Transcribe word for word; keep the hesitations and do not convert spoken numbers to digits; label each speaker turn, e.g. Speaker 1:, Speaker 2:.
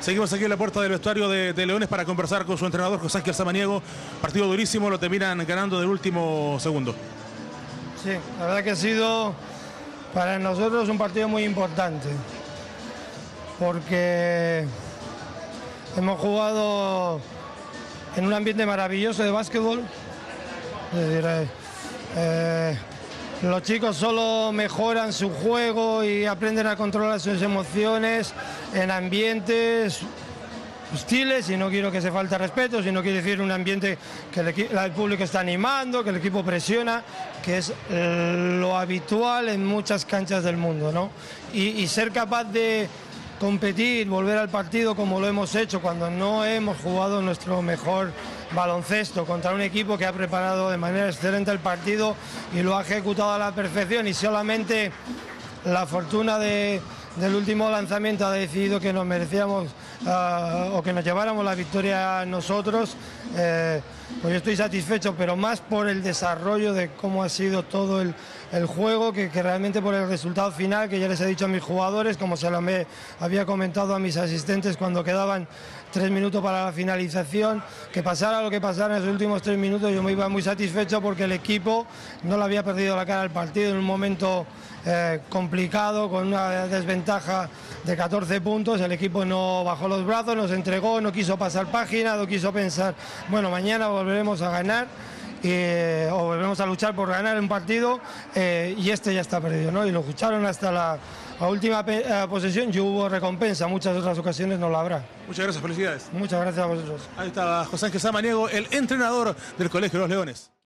Speaker 1: Seguimos aquí en la puerta del vestuario de, de Leones para conversar con su entrenador José Ángel Samaniego. Partido durísimo, lo terminan ganando del último segundo.
Speaker 2: Sí, la verdad que ha sido para nosotros un partido muy importante, porque hemos jugado en un ambiente maravilloso de básquetbol. Es decir, eh, eh, los chicos solo mejoran su juego y aprenden a controlar sus emociones en ambientes hostiles, y no quiero que se falte respeto, sino quiero decir un ambiente que el, el público está animando, que el equipo presiona, que es eh, lo habitual en muchas canchas del mundo, ¿no? Y, y ser capaz de competir, volver al partido como lo hemos hecho cuando no hemos jugado nuestro mejor baloncesto contra un equipo que ha preparado de manera excelente el partido y lo ha ejecutado a la perfección, y solamente la fortuna de, del último lanzamiento ha decidido que nos merecíamos uh, o que nos lleváramos la victoria nosotros. Eh, pues yo estoy satisfecho, pero más por el desarrollo de cómo ha sido todo el, el juego que, que realmente por el resultado final, que ya les he dicho a mis jugadores, como se lo me había comentado a mis asistentes cuando quedaban tres minutos para la finalización, que pasara lo que pasara en los últimos tres minutos, yo me iba muy satisfecho porque el equipo no le había perdido la cara al partido en un momento eh, complicado, con una desventaja de catorce puntos, el equipo no bajó los brazos, nos entregó, no quiso pasar página, no quiso pensar, bueno, mañana volveremos a ganar. Eh, o volvemos a luchar por ganar un partido, eh, y este ya está perdido, ¿no? Y lo lucharon hasta la, la última eh, posesión y hubo recompensa, muchas otras ocasiones no la habrá.
Speaker 1: Muchas gracias, felicidades.
Speaker 2: Muchas gracias a vosotros.
Speaker 1: Ahí está José Ángel Samaniego, el entrenador del Colegio de los Leones.